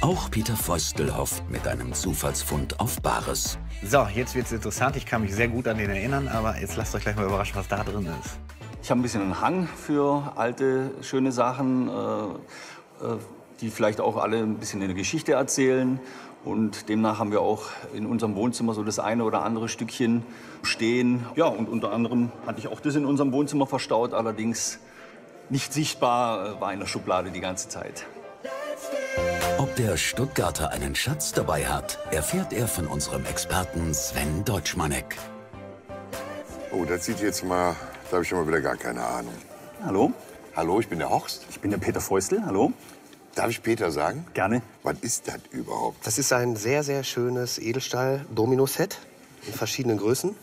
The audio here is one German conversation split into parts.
Auch Peter Feustel hofft mit einem Zufallsfund auf Bares. So, jetzt wird's interessant. Ich kann mich sehr gut an den erinnern, aber jetzt lasst euch gleich mal überraschen, was da drin ist. Ich habe ein bisschen einen Hang für alte, schöne Sachen, die vielleicht auch alle ein bisschen eine Geschichte erzählen. Und demnach haben wir auch in unserem Wohnzimmer so das eine oder andere Stückchen stehen. Ja, und unter anderem hatte ich auch das in unserem Wohnzimmer verstaut, allerdings nicht sichtbar, war in der Schublade die ganze Zeit. Ob der Stuttgarter einen Schatz dabei hat, erfährt er von unserem Experten Sven Deutschmanek. Oh, das sieht jetzt mal, da habe ich schon mal wieder gar keine Ahnung. Hallo? Hallo, ich bin der Horst. Ich bin der Peter Feustel, hallo? Darf ich Peter sagen? Gerne. Was ist das überhaupt? Das ist ein sehr, sehr schönes Edelstahl-Domino-Set in verschiedenen Größen.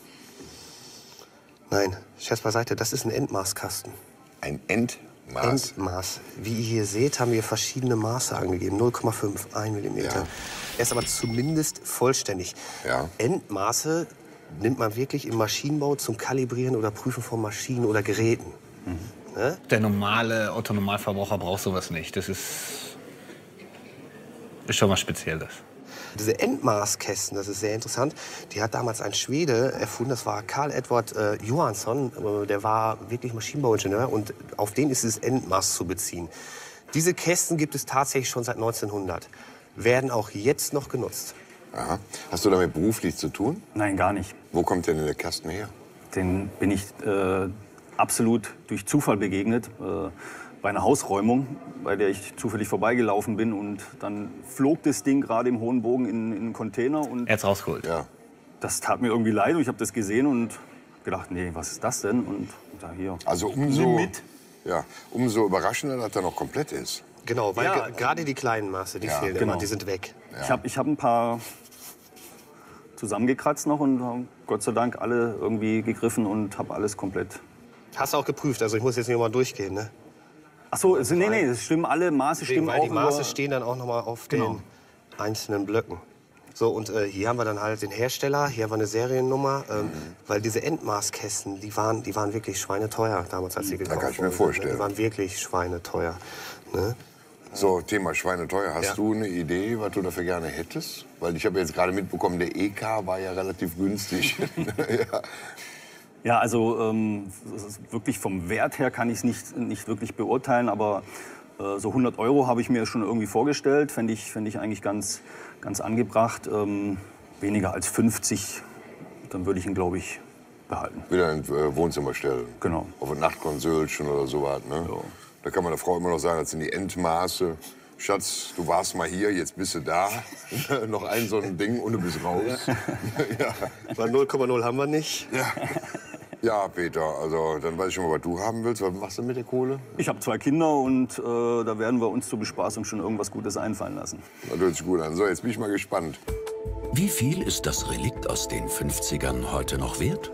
Nein, Scherz beiseite, das ist ein Endmaßkasten. Ein Endmaß? Endmaß. Wie ihr hier seht, haben wir verschiedene Maße angegeben. 0,5, 1 mm. Ja. Er ist aber zumindest vollständig. Ja. Endmaße nimmt man wirklich im Maschinenbau zum Kalibrieren oder Prüfen von Maschinen oder Geräten. Ne? Der normale Otto-Normalverbraucher braucht sowas nicht. Das ist schon was Spezielles. Diese Endmaßkästen, das ist sehr interessant. Die hat damals ein Schwede erfunden, das war Karl Edward Johansson. Der war wirklich Maschinenbauingenieur und auf den ist dieses Endmaß zu beziehen. Diese Kästen gibt es tatsächlich schon seit 1900, werden auch jetzt noch genutzt. Aha. Hast du damit beruflich zu tun? Nein, gar nicht. Wo kommt denn der Kasten her? Den bin ich absolut durch Zufall begegnet. Bei einer Hausräumung, bei der ich zufällig vorbeigelaufen bin. Und dann flog das Ding gerade im hohen Bogen in einen Container. Und Er hat's rausgeholt. Ja. das tat mir irgendwie leid. Und ich habe das gesehen und gedacht, nee, was ist das denn? Und da hier. Also umso überraschender, dass er noch komplett ist. Genau, weil Ja, gerade die kleinen Maße, die fehlen genau. immer, die sind weg. Ja. Ich hab ein paar zusammengekratzt noch und habe Gott sei Dank alle irgendwie gegriffen und habe alles komplett. Hast du auch geprüft, also ich muss jetzt nicht mal durchgehen, ne? Ach so, nee, das stimmen alle Maße stimmen Weil auch. die Maße nur- stehen dann auch noch mal auf Genau. den einzelnen Blöcken. So, und hier haben wir dann halt den Hersteller, hier haben wir eine Seriennummer, weil diese Endmaßkästen, die waren wirklich schweineteuer damals, als sie gekauft kann ich mir wurden. vorstellen. Die waren wirklich schweineteuer. Ne? So, Thema Schweineteuer. Hast Ja. du eine Idee, was du dafür gerne hättest? Weil ich habe jetzt gerade mitbekommen, der EK war ja relativ günstig. Ja. Ja, also das ist wirklich vom Wert her kann ich es nicht wirklich beurteilen, aber so 100 € habe ich mir schon irgendwie vorgestellt, fände ich eigentlich ganz angebracht. Weniger als 50, dann würde ich ihn, glaube ich, behalten. Wieder ins Wohnzimmer stellen. Genau. Auf ein Nachtkonsultchen oder sowas. Ne? Ja. Da kann man der Frau immer noch sagen, das sind die Endmaße. Schatz, du warst mal hier, jetzt bist du da. Noch ein so ein Ding und du bist raus. Ja. Weil 0,0 haben wir nicht. Ja, Peter, also dann weiß ich schon mal, was du haben willst. Was machst du mit der Kohle? Ich habe 2 Kinder und da werden wir uns zur Bespaßung schon irgendwas Gutes einfallen lassen. Das hört sich gut an. So, jetzt bin ich mal gespannt. Wie viel ist das Relikt aus den 50ern heute noch wert?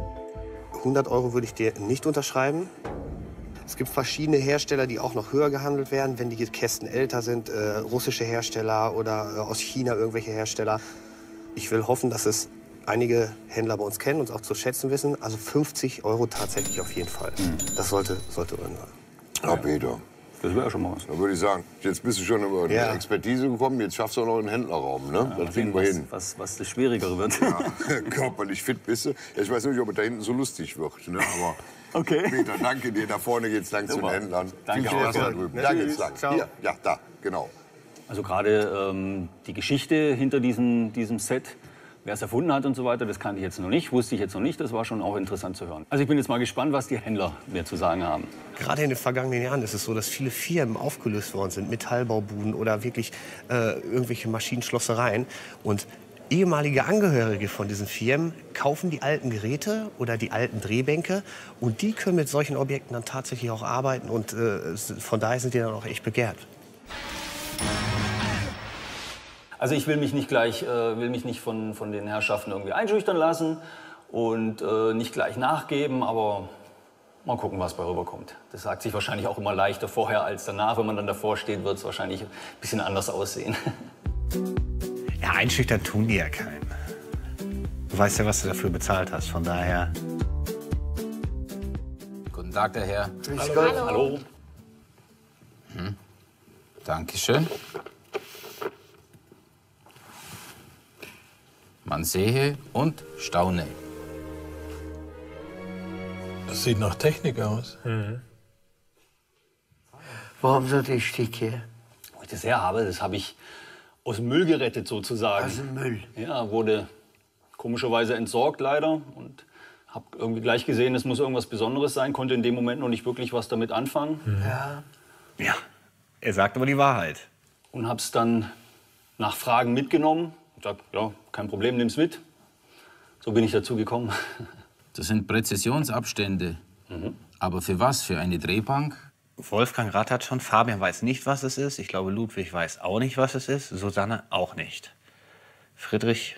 100 € würde ich dir nicht unterschreiben. Es gibt verschiedene Hersteller, die auch noch höher gehandelt werden, wenn die Kästen älter sind. Russische Hersteller oder aus China irgendwelche Hersteller. Ich will hoffen, dass es einige Händler bei uns kennen und es auch zu schätzen wissen. Also 50 € tatsächlich auf jeden Fall. Das sollte drin sein. Ja, Peter. Das wäre ja schon mal was. Dann würde ich sagen, jetzt bist du schon über die Ja. Expertise gekommen, jetzt schaffst du auch noch einen Händlerraum, ne? Das kriegen wir hin. Was das Schwierigere wird. Ja, körperlich fit bist du. Ja, ich weiß nicht, ob es da hinten so lustig wird, ne? Aber Okay. Peter, danke dir. Da vorne geht's lang zu den Super. Händlern. Danke. Die Gauers da drüben. Da geht's lang. Ciao. Hier, ja, da, genau. Also gerade die Geschichte hinter diesem Set, wer es erfunden hat und so weiter, das kannte ich jetzt noch nicht, wusste ich jetzt noch nicht. Das war schon auch interessant zu hören. Also ich bin jetzt mal gespannt, was die Händler mir zu sagen haben. Gerade in den vergangenen Jahren ist es so, dass viele Firmen aufgelöst worden sind, Metallbaubuden oder wirklich irgendwelche Maschinenschlossereien. Und ehemalige Angehörige von diesen Firmen kaufen die alten Geräte oder die alten Drehbänke und die können mit solchen Objekten dann tatsächlich auch arbeiten und von daher sind die dann auch echt begehrt. Also ich will mich nicht von den Herrschaften irgendwie einschüchtern lassen und nicht gleich nachgeben, aber mal gucken, was bei rüberkommt. Das sagt sich wahrscheinlich auch immer leichter vorher als danach. Wenn man dann davor steht, wird es wahrscheinlich ein bisschen anders aussehen. Ja, einschüchtern tun die ja keinen. Du weißt ja, was du dafür bezahlt hast, von daher. Guten Tag, der Herr. Hallo. Dankeschön. Man sehe und staune. Das sieht nach Technik aus. Wo haben Sie die Stücke? Wo ich das her habe, das habe ich aus dem Müll gerettet sozusagen. Aus dem Müll? Ja, wurde komischerweise entsorgt leider und habe irgendwie gleich gesehen, es muss irgendwas Besonderes sein, konnte in dem Moment noch nicht wirklich was damit anfangen. Ja. Ja, er sagt aber die Wahrheit. Und habe es dann nach Fragen mitgenommen. Ich sag, ja, kein Problem, nimm's mit. So bin ich dazu gekommen. Das sind Präzisionsabstände. Aber für was? Für eine Drehbank? Wolfgang rattert schon, Fabian weiß nicht, was es ist. Ich glaube, Ludwig weiß auch nicht, was es ist. Susanne auch nicht. Friedrich,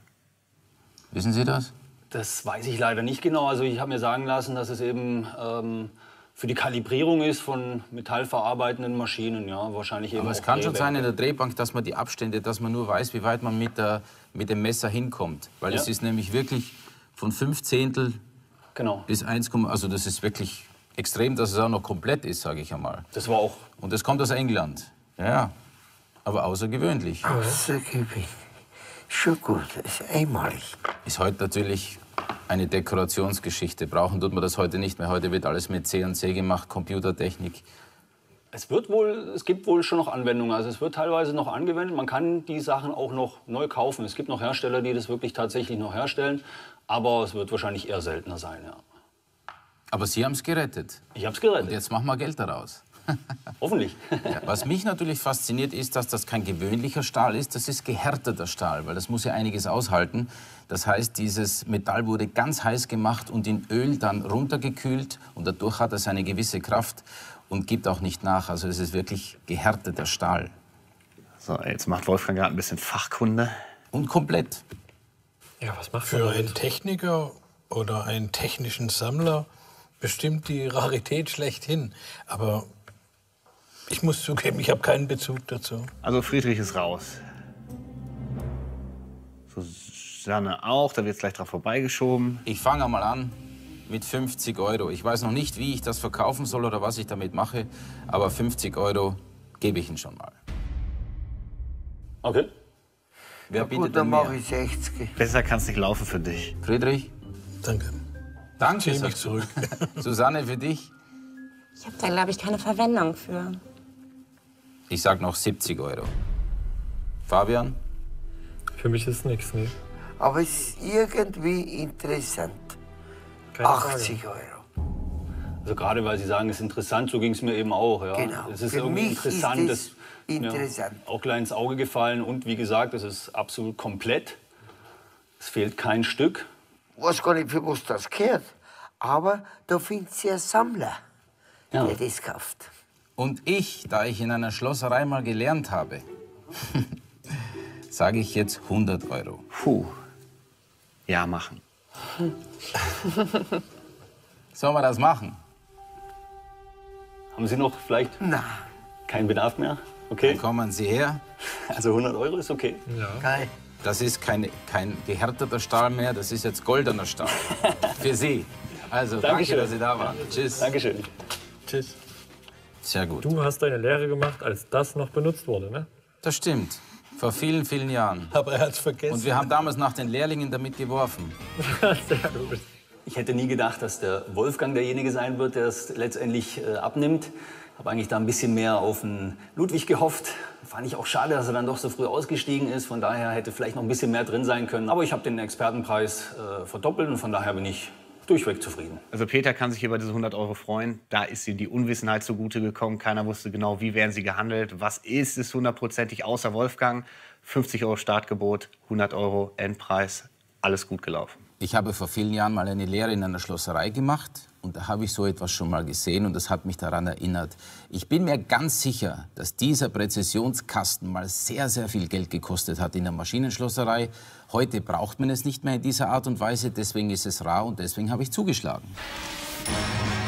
Wissen Sie das? Das weiß ich leider nicht genau. Also ich habe mir sagen lassen, dass es eben für die Kalibrierung ist von metallverarbeitenden Maschinen. Ja, wahrscheinlich eben Aber es auch kann schon sein in Drehwerke. der Drehbank, dass man die Abstände, dass man nur weiß, wie weit man mit dem Messer hinkommt. Weil es Ja. ist nämlich wirklich von 5/10 Genau. bis 1, also das ist wirklich extrem, dass es auch noch komplett ist, sage ich einmal. Das war auch. Und das kommt aus England. Ja, aber außergewöhnlich. Außergewöhnlich. Schon gut, das ist einmalig. Ist heute natürlich eine Dekorationsgeschichte. Brauchen tut man das heute nicht mehr. Heute wird alles mit C&C gemacht, Computertechnik. Es gibt wohl schon noch Anwendungen. Also es wird teilweise noch angewendet. Man kann die Sachen auch noch neu kaufen. Es gibt noch Hersteller, die das wirklich tatsächlich noch herstellen. Aber es wird wahrscheinlich eher seltener sein, ja. Aber Sie haben es gerettet. Ich habe es Und gerettet. jetzt machen wir Geld daraus. Hoffentlich. Ja, was mich natürlich fasziniert, ist, dass das kein gewöhnlicher Stahl ist, das ist gehärteter Stahl, weil das muss ja einiges aushalten. Das heißt, dieses Metall wurde ganz heiß gemacht und in Öl dann runtergekühlt und dadurch hat es eine gewisse Kraft und gibt auch nicht nach. Also es ist wirklich gehärteter Stahl. so, jetzt macht Wolfgang gerade ein bisschen Fachkunde. Und komplett. Ja, was macht man Für damit? einen Techniker oder einen technischen Sammler bestimmt die Rarität schlechthin. Aber ich muss zugeben, ich habe keinen Bezug dazu. Also Friedrich ist raus. Susanne auch, da wird es gleich drauf vorbeigeschoben. Ich fange mal an mit 50 €. Ich weiß noch nicht, wie ich das verkaufen soll oder was ich damit mache, aber 50 € gebe ich Ihnen schon mal. Okay. Wer Gut, bietet dann denn mache mehr? ich 60. Besser kann es nicht laufen für dich. Friedrich? Danke. Danke. Ziehe mich sagst du. zurück. Susanne, für dich? Ich habe da, glaube ich, keine Verwendung für. Ich sag noch 70 €. Fabian? Für mich ist nichts, nee. Aber es ist irgendwie interessant. Keine 80 Frage. €. Also gerade weil Sie sagen, es ist interessant, so ging es mir eben auch. Ja. Genau. Es ist Für irgendwie mich interessant. ist es interessant. Ja, auch gleich ins Auge gefallen und wie gesagt, es ist absolut komplett. Es fehlt kein Stück. Ich weiß gar nicht, für was das gehört. Aber da findet sich ein Sammler, Ja. der das kauft. Und ich, da ich in einer Schlosserei mal gelernt habe, sage ich jetzt 100 €. Puh. Ja, machen. Sollen wir das machen? Haben Sie noch vielleicht Na, keinen Bedarf mehr? Dann Okay, kommen Sie her. also 100 € ist okay. geil. Das ist kein gehärteter Stahl mehr, das ist jetzt goldener Stahl. Für Sie. Also, danke, Dankeschön. dass Sie da waren. Tschüss. Dankeschön. Tschüss. Sehr gut. Du hast deine Lehre gemacht, als das noch benutzt wurde, ne? Das stimmt. Vor vielen, vielen Jahren. Aber er hat's vergessen. Und wir haben damals nach den Lehrlingen damit geworfen. Sehr gut. Ich hätte nie gedacht, dass der Wolfgang derjenige sein wird, der es letztendlich abnimmt. Habe eigentlich da ein bisschen mehr auf den Ludwig gehofft. Fand ich auch schade, dass er dann doch so früh ausgestiegen ist. Von daher hätte vielleicht noch ein bisschen mehr drin sein können. Aber ich habe den Expertenpreis verdoppelt und von daher bin ich durchweg zufrieden. Also Peter kann sich über diese 100 € freuen. Da ist ihm die Unwissenheit zugute gekommen. Keiner wusste genau, wie werden sie gehandelt. Was ist es hundertprozentig außer Wolfgang? 50 € Startgebot, 100 € Endpreis. Alles gut gelaufen. Ich habe vor vielen Jahren mal eine Lehre in einer Schlosserei gemacht und da habe ich so etwas schon mal gesehen und das hat mich daran erinnert. Ich bin mir ganz sicher, dass dieser Präzisionskasten mal sehr, sehr viel Geld gekostet hat in der Maschinenschlosserei. Heute braucht man es nicht mehr in dieser Art und Weise, deswegen ist es rar und deswegen habe ich zugeschlagen.